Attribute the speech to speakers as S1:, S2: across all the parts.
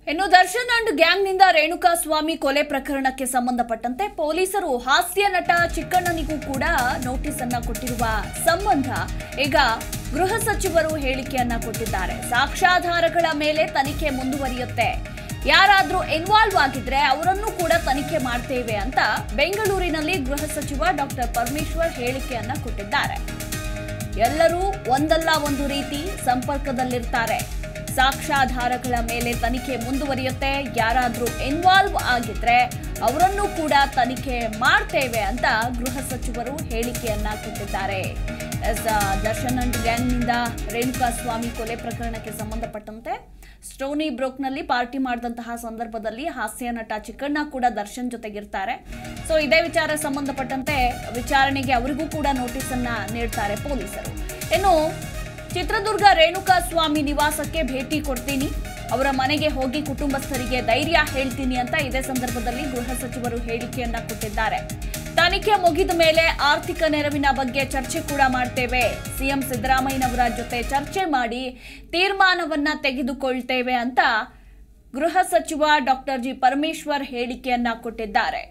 S1: ಇನ್ನು ದರ್ಶನ್ ಅಂಡ್ ಗ್ಯಾಂಗ್ನಿಂದ ರೇಣುಕಾಸ್ವಾಮಿ ಕೊಲೆ ಪ್ರಕರಣಕ್ಕೆ ಸಂಬಂಧಪಟ್ಟಂತೆ ಪೊಲೀಸರು ಹಾಸ್ಯ ನಟ ಚಿಕ್ಕಣ್ಣನಿಗೂ ಕೂಡ ನೋಟಿಸ್ ಅನ್ನ ಕೊಟ್ಟಿರುವ ಸಂಬಂಧ ಈಗ ಗೃಹ ಸಚಿವರು ಹೇಳಿಕೆಯನ್ನ ಕೊಟ್ಟಿದ್ದಾರೆ. ಸಾಕ್ಷ್ಯಾಧಾರಗಳ ಮೇಲೆ ತನಿಖೆ ಮುಂದುವರಿಯುತ್ತೆ, ಯಾರಾದ್ರೂ ಇನ್ವಾಲ್ವ್ ಆಗಿದ್ರೆ ಅವರನ್ನು ಕೂಡ ತನಿಖೆ ಮಾಡ್ತೇವೆ ಅಂತ ಬೆಂಗಳೂರಿನಲ್ಲಿ ಗೃಹ ಸಚಿವ ಡಾಕ್ಟರ್ ಪರಮೇಶ್ವರ್ ಹೇಳಿಕೆಯನ್ನ ಕೊಟ್ಟಿದ್ದಾರೆ. ಎಲ್ಲರೂ ಒಂದಲ್ಲ ಒಂದು ರೀತಿ ಸಂಪರ್ಕದಲ್ಲಿರ್ತಾರೆ, ಸಾಕ್ಷ್ಯಾಧಾರಗಳ ಮೇಲೆ ತನಿಖೆ ಮುಂದುವರಿಯುತ್ತೆ, ಯಾರಾದ್ರೂ ಇನ್ವಾಲ್ವ್ ಆಗಿದ್ರೆ ಅವರನ್ನು ಕೂಡ ತನಿಖೆ ಮಾಡ್ತೇವೆ ಅಂತ ಗೃಹ ಸಚಿವರು ಹೇಳಿಕೆಯನ್ನ ಕೊಟ್ಟಿದ್ದಾರೆ. ದರ್ಶನ್ ಅಂಡ್ ಗ್ಯಾಂಗ್ನಿಂದ ರೇಣುಕಾಸ್ವಾಮಿ ಕೊಲೆ ಪ್ರಕರಣಕ್ಕೆ ಸಂಬಂಧಪಟ್ಟಂತೆ ಸ್ಟೋನಿ ಬ್ರೋಕ್ನಲ್ಲಿ ಪಾರ್ಟಿ ಮಾಡಿದಂತಹ ಸಂದರ್ಭದಲ್ಲಿ ಹಾಸ್ಯ ನಟ ಚಿಕ್ಕಣ್ಣ ಕೂಡ ದರ್ಶನ್ ಜೊತೆಗಿರ್ತಾರೆ. ಸೊ ಇದೇ ವಿಚಾರ ಸಂಬಂಧಪಟ್ಟಂತೆ ವಿಚಾರಣೆಗೆ ಅವರಿಗೂ ಕೂಡ ನೋಟಿಸ್ ಅನ್ನ ನೀಡ್ತಾರೆ ಪೊಲೀಸರು. ಇನ್ನು ಚಿತ್ರದುರ್ಗ ರೇಣುಕಾಸ್ವಾಮಿ ನಿವಾಸಕ್ಕೆ ಭೇಟಿ ಕೊಡ್ತೀನಿ, ಅವರ ಮನೆಗೆ ಹೋಗಿ ಕುಟುಂಬಸ್ಥರಿಗೆ ಧೈರ್ಯ ಹೇಳ್ತೀನಿ ಅಂತ ಇದೇ ಸಂದರ್ಭದಲ್ಲಿ ಗೃಹ ಸಚಿವರು ಹೇಳಿಕೆಯನ್ನ ಕೊಟ್ಟಿದ್ದಾರೆ. ತನಿಖೆ ಮುಗಿದ ಮೇಲೆ ಆರ್ಥಿಕ ನೆರವಿನ ಬಗ್ಗೆ ಚರ್ಚೆ ಕೂಡ ಮಾಡ್ತೇವೆ, ಸಿಎಂ ಸಿದ್ದರಾಮಯ್ಯನವರ ಜೊತೆ ಚರ್ಚೆ ಮಾಡಿ ತೀರ್ಮಾನವನ್ನ ತೆಗೆದುಕೊಳ್ತೇವೆ ಅಂತ ಗೃಹ ಸಚಿವ ಡಾಕ್ಟರ್ ಜಿ ಪರಮೇಶ್ವರ್ ಹೇಳಿಕೆಯನ್ನ ಕೊಟ್ಟಿದ್ದಾರೆ.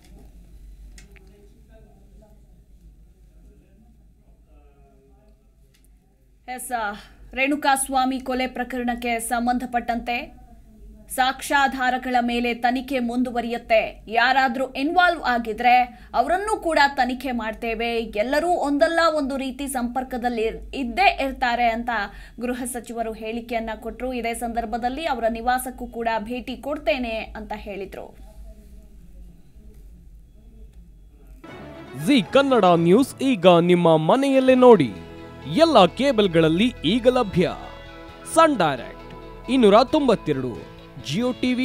S1: ರೇಣುಕಾಸ್ವಾಮಿ ಕೊಲೆ ಪ್ರಕರಣಕ್ಕೆ ಸಂಬಂಧಪಟ್ಟಂತೆ ಸಾಕ್ಷ್ಯಾಧಾರಗಳ ಮೇಲೆ ತನಿಖೆ ಮುಂದುವರಿಯುತ್ತೆ, ಯಾರಾದ್ರೂ ಇನ್ವಾಲ್ವ್ ಆಗಿದ್ರೆ ಅವರನ್ನು ಕೂಡ ತನಿಖೆ ಮಾಡ್ತೇವೆ, ಎಲ್ಲರೂ ಒಂದಲ್ಲ ಒಂದು ರೀತಿ ಸಂಪರ್ಕದಲ್ಲಿ ಇದ್ದೇ ಇರ್ತಾರೆ ಅಂತ ಗೃಹ ಸಚಿವರು ಹೇಳಿಕೆಯನ್ನ ಕೊಟ್ಟರು. ಇದೇ ಸಂದರ್ಭದಲ್ಲಿ ಅವರ ನಿವಾಸಕ್ಕೂ ಕೂಡ ಭೇಟಿ ಕೊಡ್ತೇನೆ ಅಂತ ಹೇಳಿದ್ರು.
S2: ಜಿ ಕನ್ನಡ ನ್ಯೂಸ್ ಈಗ ನಿಮ್ಮ ಮನೆಯಲ್ಲೇ ನೋಡಿ, ಎಲ್ಲ ಕೇಬಲ್ಗಳಲ್ಲಿ ಈಗ ಲಭ್ಯ. Sun Direct 292, Jio TV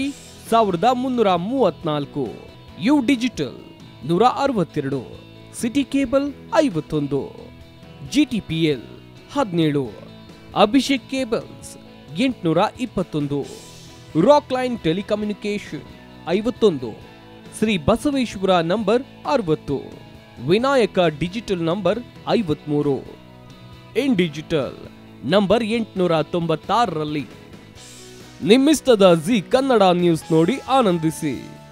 S2: 1334, U digital 162, city cable 51, GTPL 17, Abhishek cables 821, rock line telecommunication 51, Shri Basaveshwara number 60, Vinayaka digital number 53, in digital number 896ರಲ್ಲಿ. ನಿಮ್ಮಿಸ್ತದ ಜಿ ಕನ್ನಡ ನ್ಯೂಸ್ ನೋಡಿ ಆನಂದಿಸಿ.